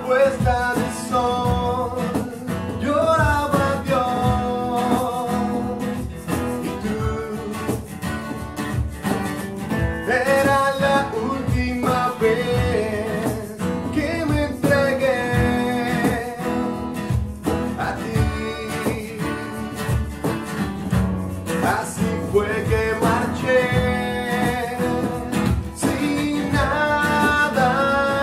puesta del sol lloraba Dios y tú. Era la última vez que me entregué a ti. Así fue que marché sin nada.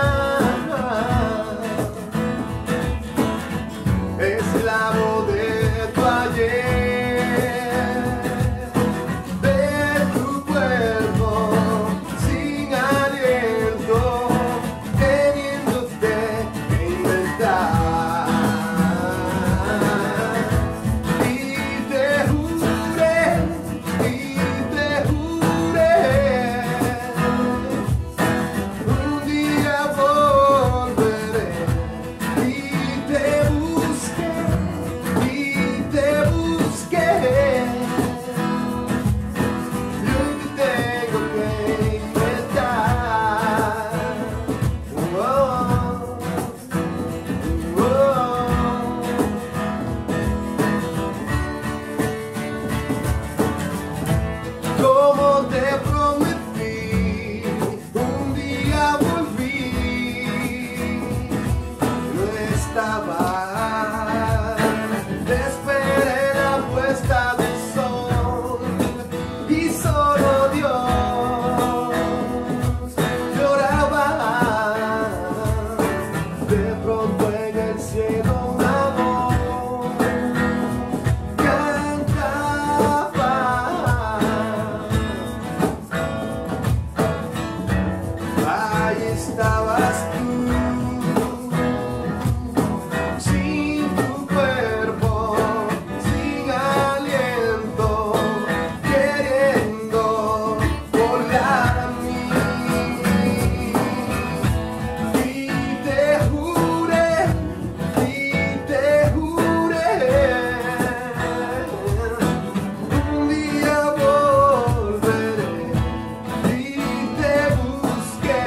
Esclavo de tu ayer, de tu cuerpo sin aliento, teniéndote que inventar. Y te juré, un día volveré. Y te busqué, y hoy te tengo que inventar. Oh, oh, oh. Como te prometí, un día volví, no estaba, te esperé la puesta del sol y solo Dios lloraba. De pronto en el cielo una voz cantaba. Ahí estabas tú, sin tu cuerpo, sin aliento, queriendo volar a mí. Y te juré, un día volveré. Y te busqué,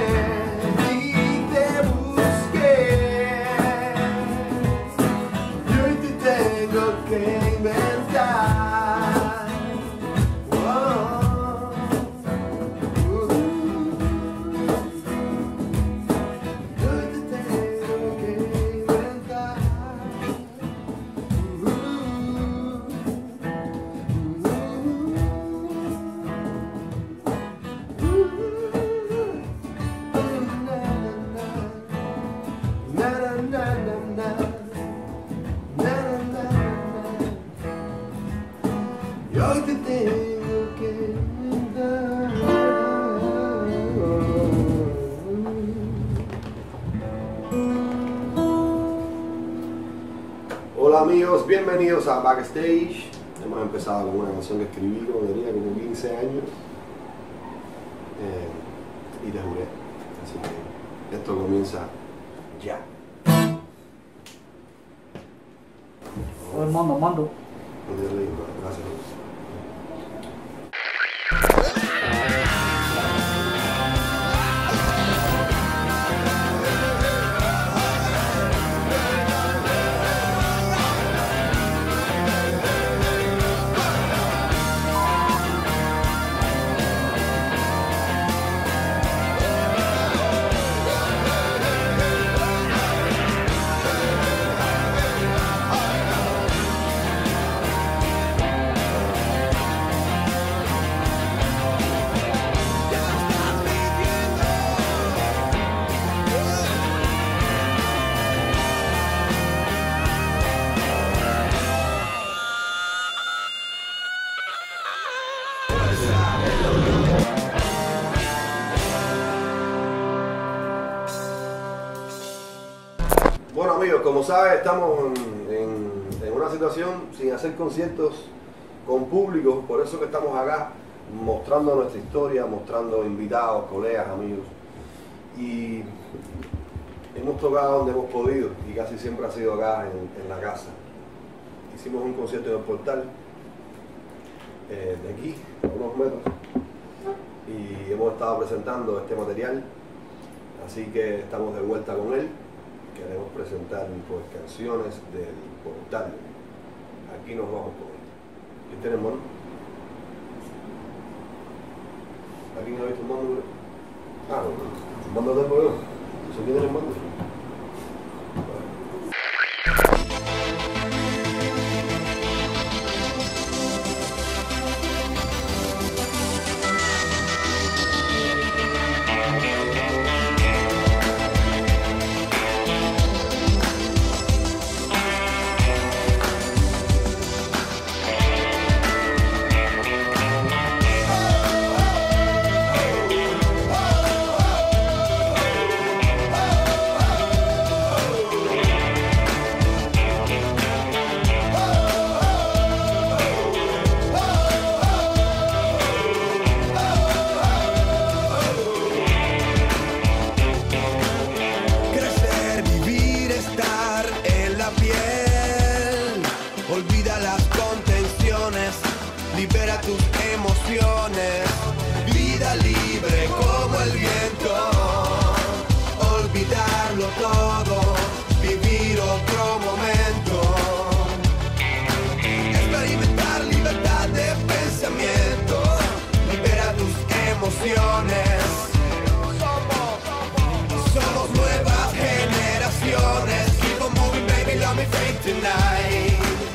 y hoy te tengo que inventar. Oh, y hoy te tengo que inventar. Y hoy te tengo que inventar. Hola amigos, bienvenidos a Backstage. Hemos empezado con una canción que escribí cuando tenía como 15 años. Y te juré. Así que esto comienza ya. Mando. Gracias. Bueno amigos, como saben, estamos en una situación sin hacer conciertos con público, por eso que estamos acá mostrando nuestra historia, mostrando invitados, colegas, amigos. Y hemos tocado donde hemos podido y casi siempre ha sido acá en la casa. Hicimos un concierto en el Portal, de aquí, a unos metros, y hemos estado presentando este material, así que estamos de vuelta con él, queremos presentar pues, canciones del portal. Aquí nos vamos con esto. ¿Quién tiene el mono? ¿Alguien ha visto el mono? Ah, no, el mono tengo yo. ¿Quién tiene el mono? Libera tus emociones, vida libre como el viento, olvidarlo todo, vivir otro momento, experimentar libertad de pensamiento, libera tus emociones, somos nuevas generaciones, keep on moving baby, let me fade tonight.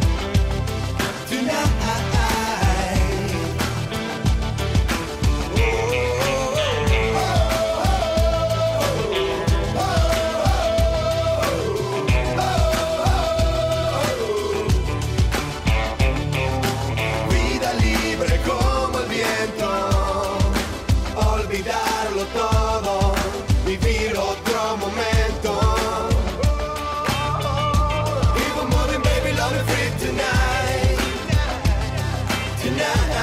Todo, vivir otro momento. Keep on moving, baby, love me free tonight. Tonight.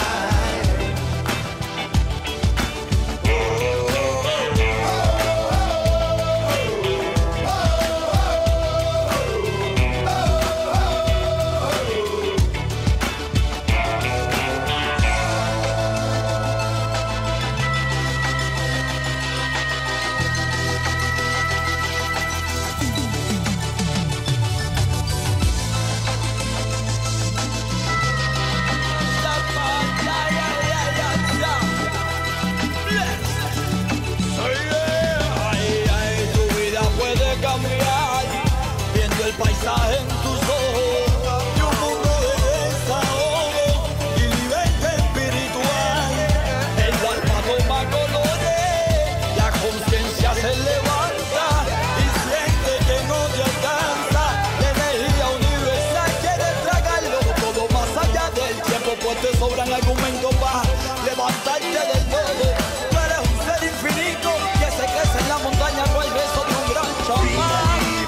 Paisaje en tus ojos y un mundo de desahogo y libertad espiritual. El alma toma colores, la conciencia se levanta y siente que no te alcanza. La energía universal quiere tragarlo todo más allá del tiempo, pues te sobran argumentos para levantarte del todo. Tú eres un ser infinito que se crece en la montaña con el beso de un gran chamán.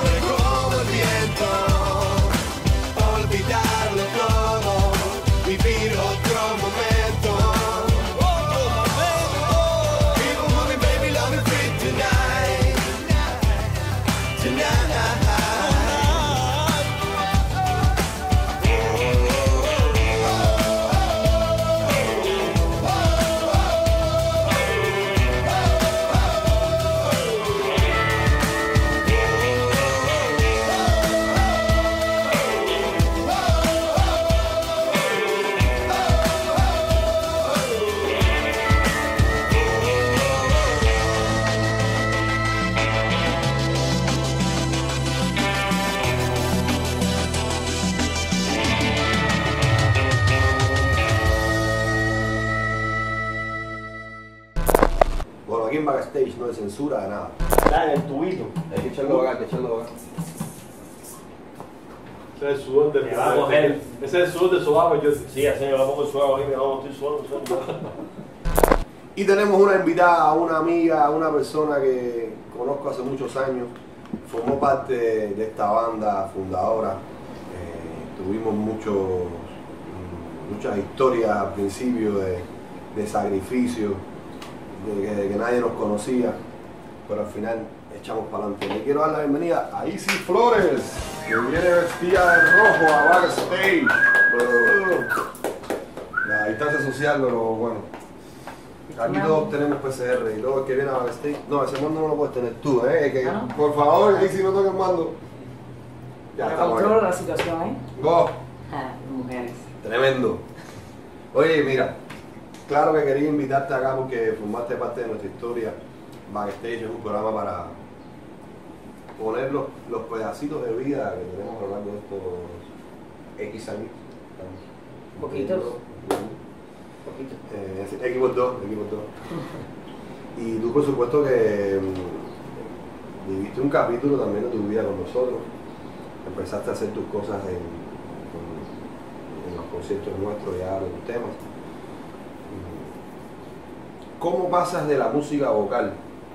Olvidarlo todo, vivir otro momento. Keep on moving, baby, love me free tonight. Tonight. Bueno, aquí en Backstage no hay censura de nada. Dale, el tubito. Hay que echarlo acá, hay que echarlo acá. Ese es el sudor del Me va a coger. Ese es el sudor de sobaco, yo Sí, así me va a poner suave ahí, me va a estoy suave. Y tenemos una invitada, una amiga, una persona que conozco hace muchos años. Formó parte de esta banda fundadora. Tuvimos muchas historias al principio de sacrificio, de que nadie nos conocía, pero al final echamos para adelante. Le quiero dar la bienvenida a Isis Flores, que viene vestida de rojo a Backstage. La distancia social, pero bueno. Aquí todos tenemos PCR y luego el que viene a backstage. No, ese mando no lo puedes tener tú, que, ¿Ah, no? por favor, y si no toca el mando. Ya está, Controlo la situación, ¿eh? Go. Mujeres. Tremendo. Oye, mira, claro que quería invitarte acá porque formaste parte de nuestra historia. Backstage es un programa para poner los pedacitos de vida que tenemos a lo largo de estos X años. Poquitos. Equipos 2. Y tú, por supuesto, que viviste un capítulo también de tu vida con nosotros. Empezaste a hacer tus cosas en los conciertos nuestros, ya de tus temas. ¿Cómo pasas de la música vocal?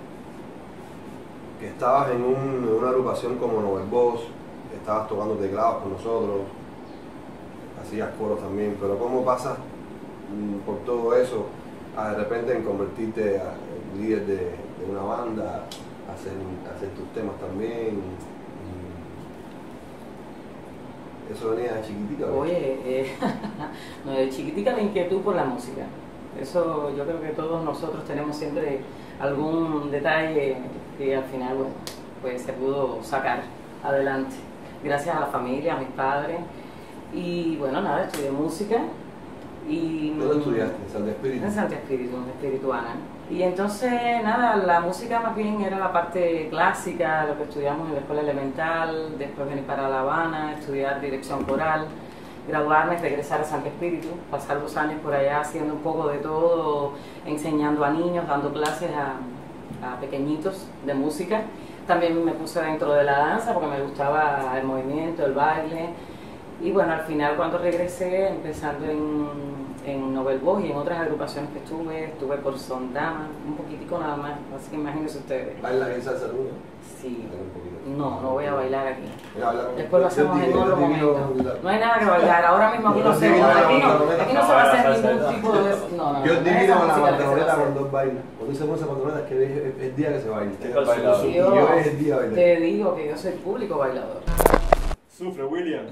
Que estabas en una agrupación como Novel Boss, estabas tocando teclados con nosotros, hacías coros también, pero ¿cómo pasas por todo eso a de repente en convertirte en líder de una banda, hacer tus temas también? ¿Eso venía de chiquitica? Oye, no, de chiquitica la inquietud por la música. Eso yo creo que todos nosotros tenemos siempre algún detalle que al final, bueno, pues se pudo sacar adelante. Gracias a la familia, a mis padres. Y bueno, nada, estudié música. Y ¿Dónde estudiaste? ¿En Santo Espíritu? En Santo Espíritu, en Espirituana. Y entonces, nada, la música más bien era la parte clásica, lo que estudiamos en la escuela elemental, después venir para La Habana, estudiar dirección coral, graduarme, regresar a Santo Espíritu, pasar los años por allá haciendo un poco de todo, enseñando a niños, dando clases a pequeñitos de música. También me puse dentro de la danza porque me gustaba el movimiento, el baile. Y bueno, al final cuando regresé, empezando en Novel Boss y en otras agrupaciones que estuve por Sondama, un poquitico nada más, así que imagínense ustedes. ¿Bailas en salsa alguna? Sí. No voy a bailar aquí. Mira, Después lo hacemos en otro momento. No hay nada que bailar, ahora mismo aquí no se va a hacer ningún tipo de... No, yo divino esa la música que se va a pantaloneta hacer. cuando baila. Cuando se pone esa pantaloneta es que es el día que se baila. bailador. Y yo es el día bailar. Te digo que yo soy público bailador. Sufre, William.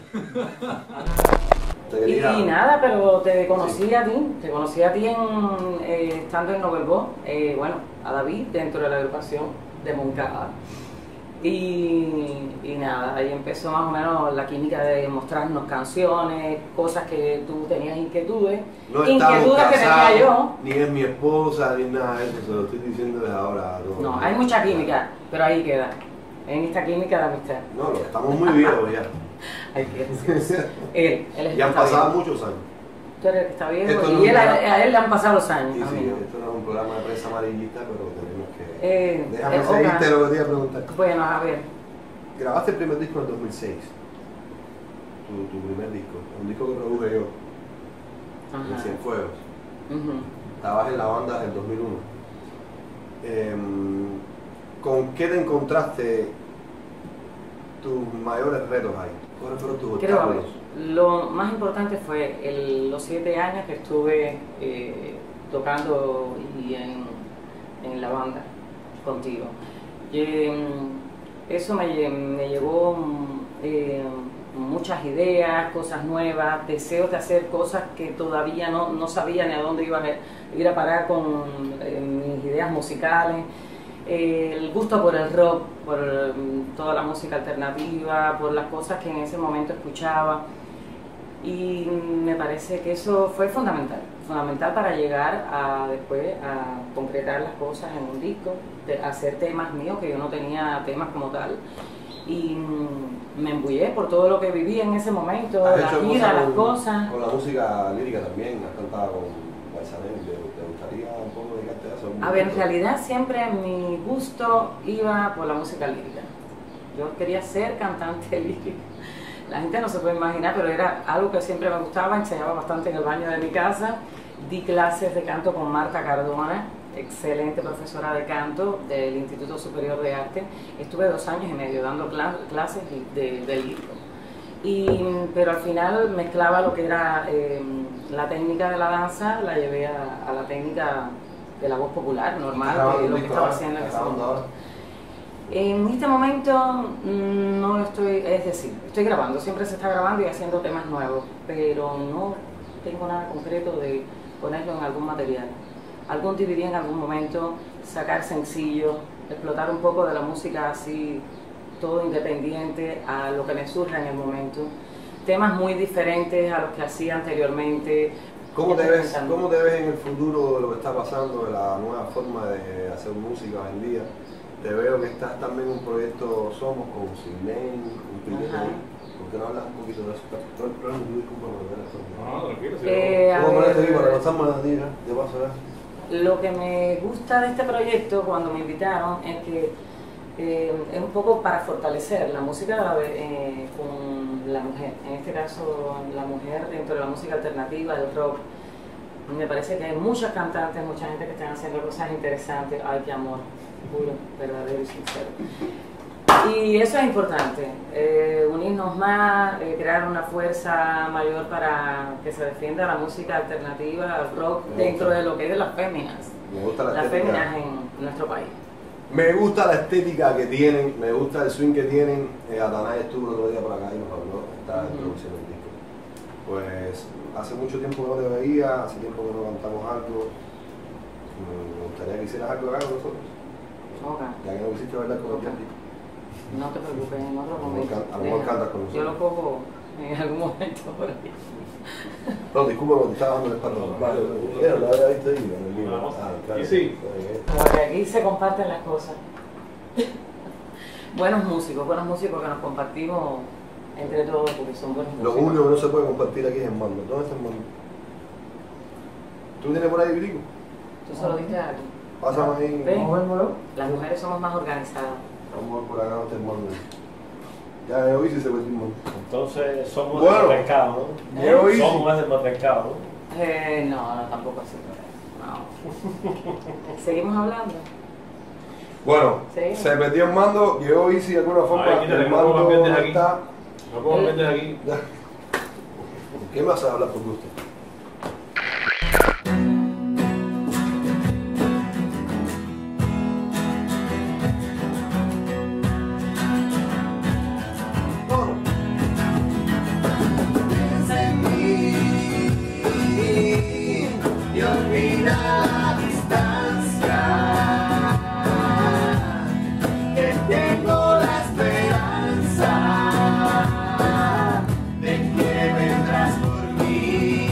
Y nada, pero te conocí a ti estando en Novel Boss, bueno, a David dentro de la agrupación de Moncada. Y nada, ahí empezó más o menos la química de mostrarnos canciones, cosas que tú tenías inquietudes, No estamos inquietudes que tenía casados, yo. ni es mi esposa, ni nada de eso, se lo estoy diciendo desde ahora. a todos. No, hay mucha química, pero ahí queda, en esta química de amistad. No, estamos muy viejos ya. Hay que decir. Él es el Ya han que está pasado viejo. muchos años. Tú eres el que está viejo Esto no y es a él le han pasado los años. Sí, a mí sí, no. esto no es un programa de prensa amarillista, pero tenemos que... Déjame Oka, seguirte lo que te iba a preguntar. Bueno, a ver. Grabaste el primer disco en el 2006. Tu primer disco. Un disco que produje yo, en Ajá. Cienfuegos. Ujú. Estabas en la banda desde el 2001. ¿Con qué te encontraste tus mayores retos ahí? ¿Cuáles fueron tus Creo, a ver, obstáculos? lo más importante fue los 7 años que estuve tocando y en la banda contigo. Eso me llevó muchas ideas, cosas nuevas, deseos de hacer cosas que todavía no sabía ni a dónde iba a ir a parar con mis ideas musicales. El gusto por el rock, por toda la música alternativa, por las cosas que en ese momento escuchaba. Y me parece que eso fue fundamental para llegar después a concretar las cosas en un disco, hacer temas míos, que yo no tenía temas como tal. Y me embullé por todo lo que viví en ese momento, ¿Has la hecho vida, las con- cosas. Con la música lírica también, has cantado con Balsanelli, ¿te gustaría un poco dedicarte a eso? A ver, en realidad siempre mi gusto iba por la música lírica. Yo quería ser cantante lírica. La gente no se puede imaginar, pero era algo que siempre me gustaba, ensayaba bastante en el baño de mi casa. Di clases de canto con Marta Cardona, excelente profesora de canto del Instituto Superior de Arte. Estuve 2 años y medio dando clases de lírico. Pero al final mezclaba lo que era la técnica de la danza, la llevé a la técnica de la voz popular, normal, que es lo que estaba haciendo en ese momento. En este momento no estoy, es decir, estoy grabando, siempre se está grabando y haciendo temas nuevos, pero no tengo nada concreto de ponerlo en algún material. algún DVD en algún momento, sacar sencillos, explotar un poco de la música así, todo independiente a lo que me surja en el momento. Temas muy diferentes a los que hacía anteriormente. ¿Cómo te ves en el futuro de lo que está pasando, de la nueva forma de hacer música hoy en día? Te veo que estás también en un proyecto Somos con Sidney, un piquete ahí. ¿Por qué no hablas un poquito de eso? No, tranquilo. ¿Cómo ponerte aquí para lanzarme la tira? ¿Qué pasa? Lo que me gusta de este proyecto cuando me invitaron es que es un poco para fortalecer la música con la mujer, en este caso la mujer dentro de la música alternativa, del rock. Me parece que hay muchas cantantes, mucha gente que están haciendo cosas interesantes. Ay, qué amor, puro, verdadero y sincero. Y eso es importante, unirnos más, crear una fuerza mayor para que se defienda la música alternativa, el rock, dentro de lo que es de las féminas. Me gusta la las estética. féminas en nuestro país. Me gusta la estética que tienen, me gusta el swing que tienen. Atanay estuvo el otro día por acá y nos habló, está en producción del disco. Pues hace mucho tiempo que no te veía, hace tiempo que no cantamos algo. Me gustaría que hicieras algo acá con nosotros, Okay. ya que no quisiste bailar con el disco. No te preocupes, en otro momento. A lo mejor cantas con nosotros. Yo lo cojo en algún momento por ahí. No, disculpa porque te estaba dando el espalda. Vale, lo había visto ahí en el libro. Claro. Y sí. Porque aquí se comparten las cosas. buenos músicos que nos compartimos entre todos porque son buenos Lo músicos. único que no se puede compartir aquí es el mando. ¿Dónde está el mando? ¿Tú tienes por ahí Virico? Tú solo diste algo. Pásame ahí. ¿Ves? Las mujeres somos más organizadas. Vamos por acá, no está el mando. Ya hoy sí se perdió el mando. Entonces somos Bueno. del matriarcado, ¿no? Yo hice- Somos más del matriarcado, ¿no? No, tampoco así. No. ¿Seguimos hablando? Bueno, Sí. se perdió el mando, llegó Easy de alguna forma, Ay, quítale, el no mando pongas no pendes aquí. está. No puedo meter aquí. ¿Qué más a hablar por gusto? Piensa en mí y olvida la distancia, que tengo la esperanza de que vendrás por mí.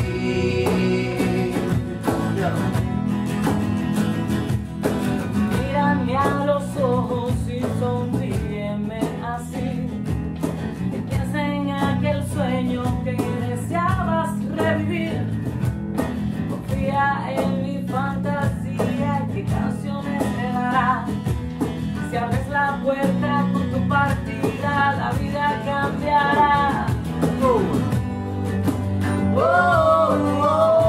Mírame a los ojos y sonríeme así. Que piensa en aquel sueño que deseabas revivir. Confía en mi fantasía, qué canciones te dará. Si abres la puerta con tu partida, la vida cambiará. Oh, oh, oh.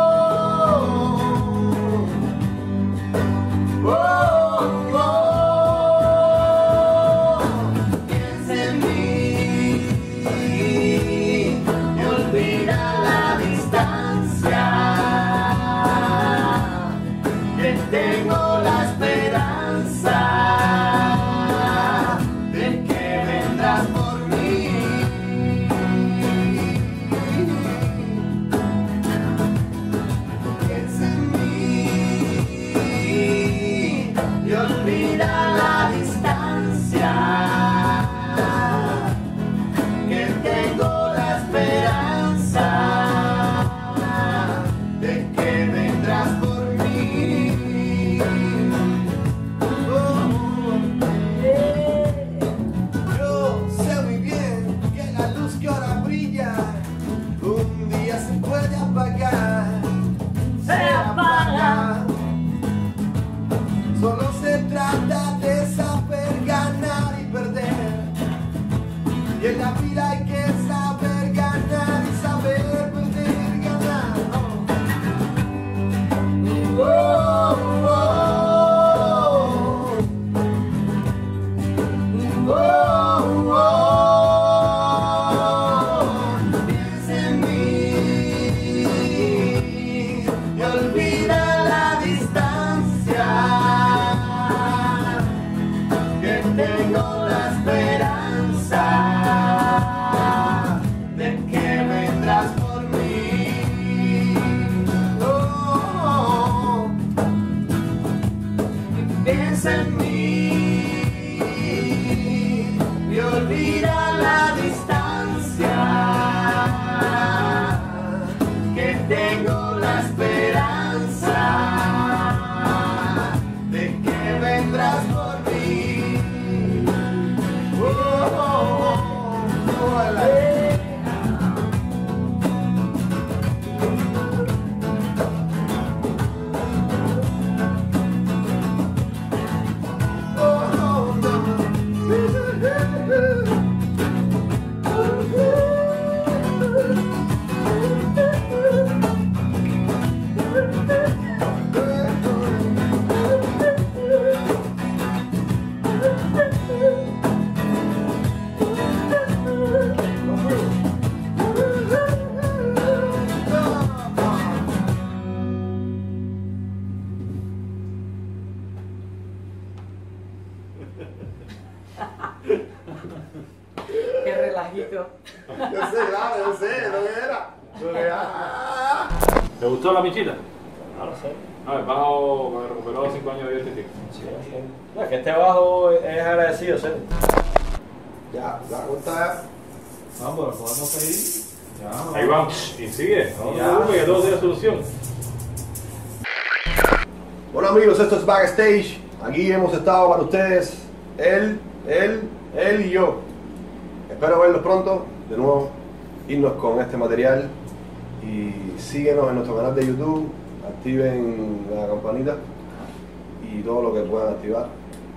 Piensa en mí y olvida la distancia, que tengo la esperanza Qué relajito. Yo sé, claro, yo sé, lo que era. Lo que era. ¿Te gustó la michita? No lo sé. A ver, bajo me recuperó 5 años de vida este tipo. Sí, no, es que este bajo es agradecido, ¿sí? Ya, la cuenta ya. Vamos, lo podemos pedir. Ya, Ahí vamos. Y sigue. No Ya. se preocupe, que todo tiene solución. Bueno amigos, esto es Backstage. Aquí hemos estado para ustedes, él y yo. Espero verlos pronto, de nuevo, irnos con este material. Y síguenos en nuestro canal de YouTube, activen la campanita y todo lo que puedan activar.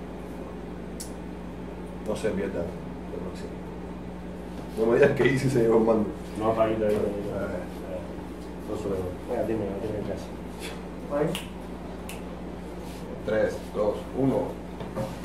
No se pierdan el próximo. No me digan que Easy se llevó el mando. No, Paquita, ahí. No suelo. Venga, dime en casa. 3, 2, 1.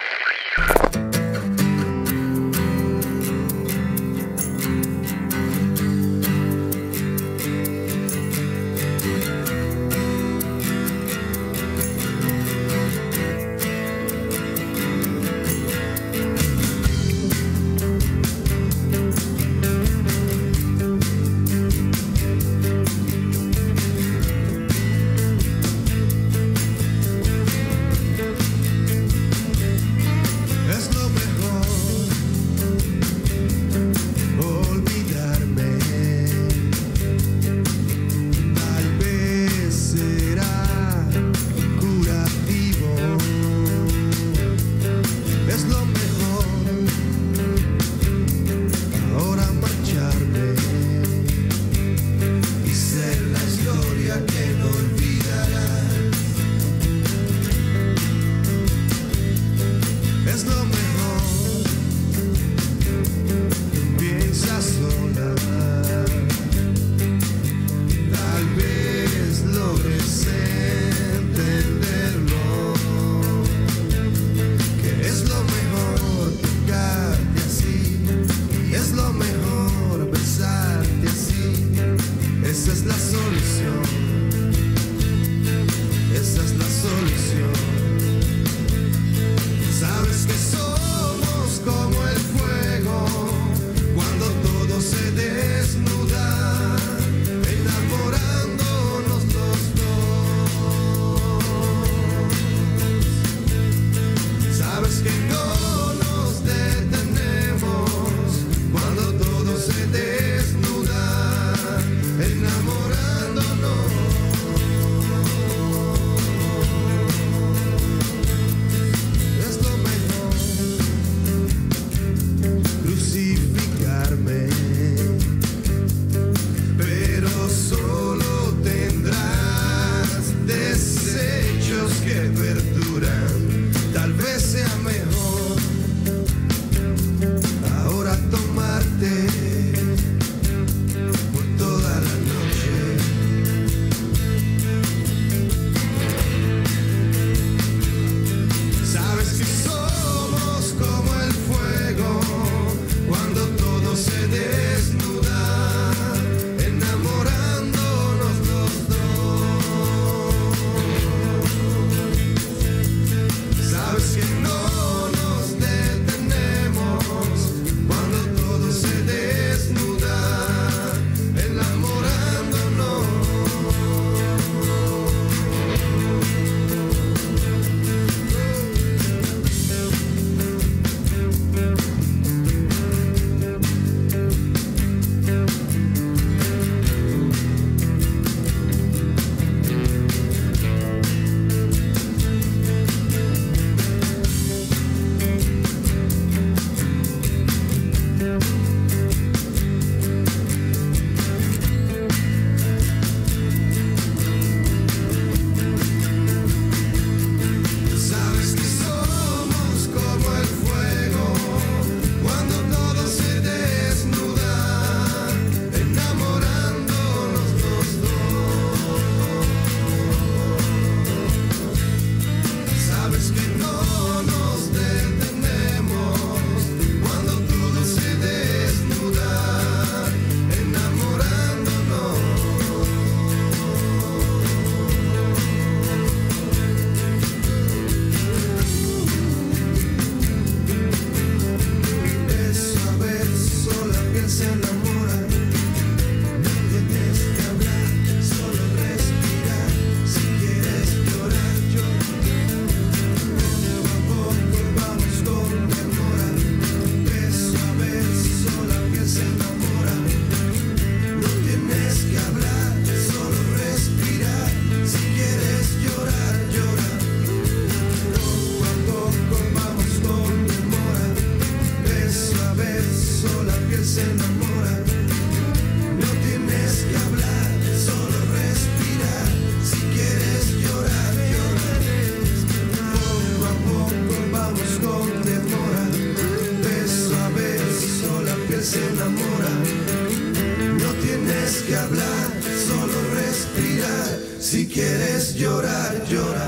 se enamora. No tienes que hablar, solo respirar. Si quieres llorar, llorar. Poco a poco vamos con demora. Beso a beso la piel se enamora. No tienes que hablar, solo respirar. Si quieres llorar, llorar.